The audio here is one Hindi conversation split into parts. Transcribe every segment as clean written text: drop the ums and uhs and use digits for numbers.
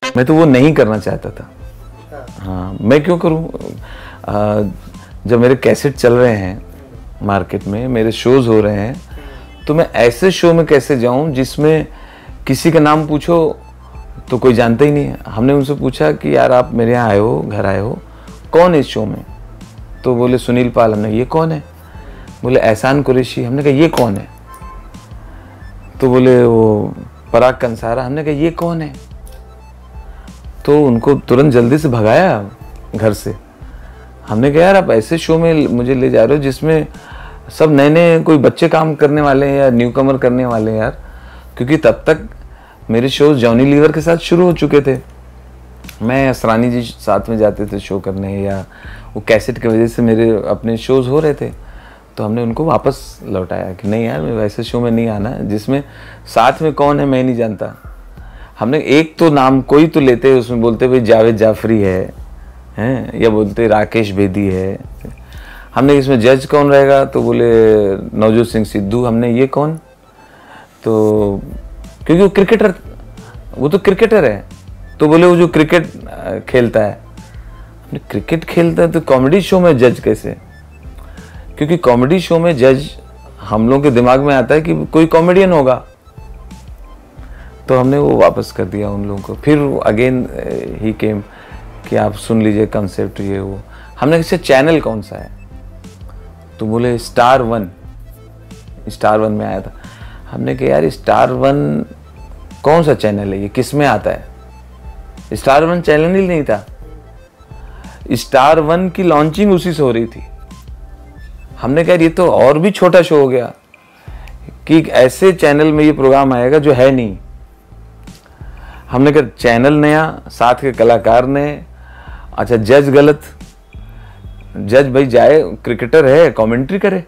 मैं तो वो नहीं करना चाहता था। हाँ, मैं क्यों करूँ? जब मेरे कैसेट चल रहे हैं मार्केट में, मेरे शोज हो रहे हैं, तो मैं ऐसे शो में कैसे जाऊं जिसमें किसी का नाम पूछो तो कोई जानता ही नहीं है। हमने उनसे पूछा कि यार आप मेरे यहाँ आए हो, घर आए हो, कौन है इस शो में? तो बोले सुनील पाल। हमने ये कौन है? बोले एहसान कुरैशी। हमने कहा ये कौन है? तो बोले वो पराग कंसारा। हमने कहा ये कौन है? तो उनको तुरंत जल्दी से भगाया घर से। हमने कहा यार आप ऐसे शो में मुझे ले जा रहे हो जिसमें सब नए नए कोई बच्चे काम करने वाले हैं या न्यू कमर करने वाले हैं यार, क्योंकि तब तक मेरे शोज जॉनी लीवर के साथ शुरू हो चुके थे। मैं असरानी जी साथ में जाते थे शो करने, या वो कैसेट की वजह से मेरे अपने शोज हो रहे थे। तो हमने उनको वापस लौटाया कि नहीं यार, मैं वैसे शो में नहीं आना जिसमें साथ में कौन है मैं नहीं जानता। हमने एक तो नाम कोई तो लेते, उसमें बोलते भाई जावेद जाफरी है, या बोलते राकेश बेदी है। हमने इसमें जज कौन रहेगा? तो बोले नवजोत सिंह सिद्धू। हमने ये कौन? तो क्योंकि वो क्रिकेटर, वो तो क्रिकेटर है। तो बोले वो जो क्रिकेट खेलता है। क्रिकेट खेलता है तो कॉमेडी शो में जज कैसे? क्योंकि कॉमेडी शो में जज हम लोगों के दिमाग में आता है कि कोई कॉमेडियन होगा। तो हमने वो वापस कर दिया उन लोगों को। फिर अगेन ही केम कि आप सुन लीजिए कंसेप्ट ये वो। हमने कहा चैनल कौन सा है? तो बोले स्टार वन। स्टार वन में आया था। हमने कहा यार स्टार वन कौन सा चैनल है, ये किस में आता है? स्टार वन चैनल ही नहीं था। स्टार वन की लॉन्चिंग उसी से हो रही थी। हमने कहा ये तो और भी छोटा शो हो गया कि ऐसे चैनल में ये प्रोग्राम आएगा जो है नहीं। हमने कहा चैनल नया, साथ के कलाकार नए। अच्छा जज गलत। जज भाई जाए, क्रिकेटर है, कमेंट्री करे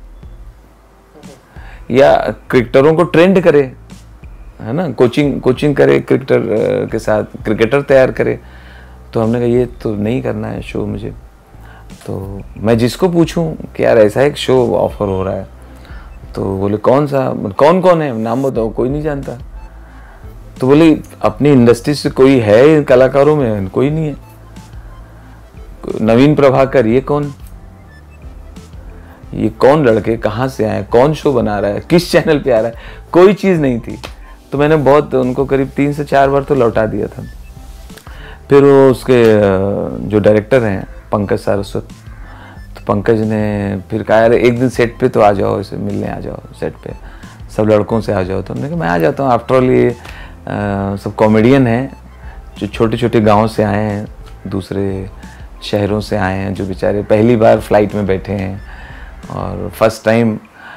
या क्रिकेटरों को ट्रेंड करे, है ना, कोचिंग करे क्रिकेटर के साथ, क्रिकेटर तैयार करे। तो हमने कहा ये तो नहीं करना है शो मुझे। तो मैं जिसको पूछूं कि यार ऐसा एक शो ऑफर हो रहा है, तो बोले कौन सा, कौन कौन है, नाम बताओ, कोई नहीं जानता। तो बोले अपनी इंडस्ट्री से कोई है इन कलाकारों में? कोई नहीं है। नवीन प्रभाकर, ये कौन? ये कौन लड़के, कहाँ से आए, कौन शो बना रहा है, किस चैनल पे आ रहा है? कोई चीज नहीं थी। तो मैंने बहुत उनको करीब 3 से 4 बार तो लौटा दिया था। फिर वो उसके जो डायरेक्टर हैं पंकज सारस्वत, तो पंकज ने फिर कहा यार एक दिन सेट पे तो आ जाओ, इसे मिलने आ जाओ, सेट पे सब लड़कों से आ जाओ। तो हमने कहा मैं आ जाता हूँ, आफ्टर ऑल ये सब कॉमेडियन हैं जो छोटे छोटे गाँव से आए हैं, दूसरे शहरों से आए हैं, जो बेचारे पहली बार फ्लाइट में बैठे हैं और फर्स्ट टाइम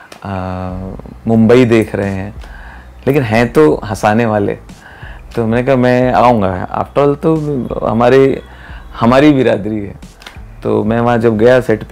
मुंबई देख रहे हैं, लेकिन हैं तो हंसाने वाले। तो मैंने कहा मैं आऊँगा, आफ्टर ऑल तो हमारी बिरादरी है। तो मैं वहाँ जब गया सेट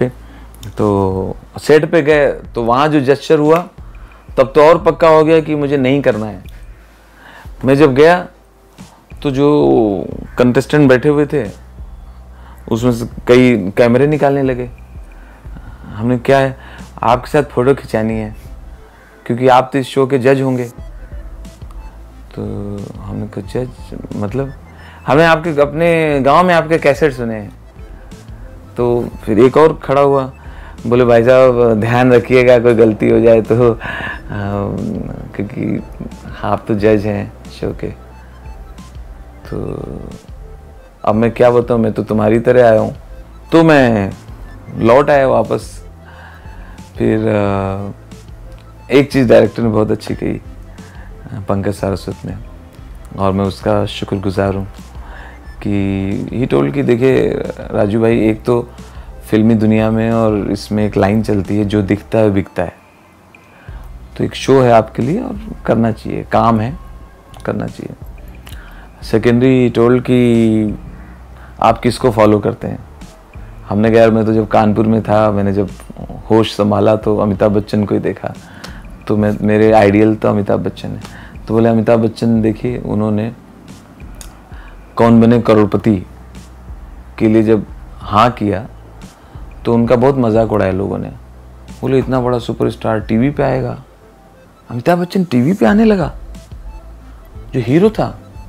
पे गए तो वहाँ जो जेस्चर हुआ तब तो और पक्का हो गया कि मुझे नहीं करना है। मैं जब गया तो जो कंटेस्टेंट बैठे हुए थे उसमें से कई कैमरे निकालने लगे। हमने क्या है, आपके साथ फोटो खिंचानी है क्योंकि आप तो इस शो के जज होंगे। तो हमने कहा जज मतलब? हमने आपके अपने गांव में आपके कैसेट सुने हैं। तो फिर एक और खड़ा हुआ, बोले भाई साहब ध्यान रखिएगा कोई गलती हो जाए तो, क्योंकि आप तो जज हैं शो के। तो अब मैं क्या बताऊँ, मैं तो तुम्हारी तरह आया हूँ। तो मैं लौट आया वापस। फिर एक चीज़ डायरेक्टर ने बहुत अच्छी कही, पंकज सारस्वत ने, और मैं उसका शुक्रगुजार हूँ कि ही टोल्ड कि देखिए राजू भाई, एक तो फिल्मी दुनिया में और इसमें एक लाइन चलती है, जो दिखता है बिकता है। तो एक शो है आपके लिए और करना चाहिए, काम है, करना चाहिए। सेकेंडरी टोल्ड कि आप किसको फॉलो करते हैं। हमने कहा यार मैं तो जब कानपुर में था, मैंने जब होश संभाला तो अमिताभ बच्चन को ही देखा, तो मेरे आइडियल तो अमिताभ बच्चन है। तो बोले अमिताभ बच्चन देखिए, उन्होंने कौन बने करोड़पति के लिए जब हाँ किया तो उनका बहुत मजाक उड़ाया लोगों ने। बोले इतना बड़ा सुपरस्टार टीवी पे आएगा, अमिताभ बच्चन टीवी पे आने लगा, जो हीरो था।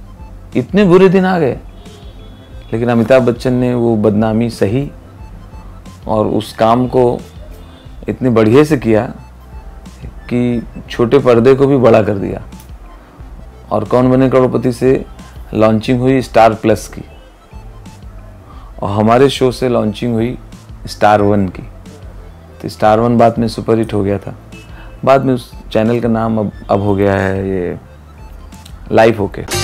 इतने बुरे दिन आ गए, लेकिन अमिताभ बच्चन ने वो बदनामी सही और उस काम को इतने बढ़िया से किया कि छोटे पर्दे को भी बड़ा कर दिया। और कौन बने करोड़पति से लॉन्चिंग हुई स्टार प्लस की, और हमारे शो से लॉन्चिंग हुई स्टार वन की। तो स्टार वन बाद में सुपरहिट हो गया था। बाद में उस चैनल का नाम अब हो गया है ये लाइव ओके।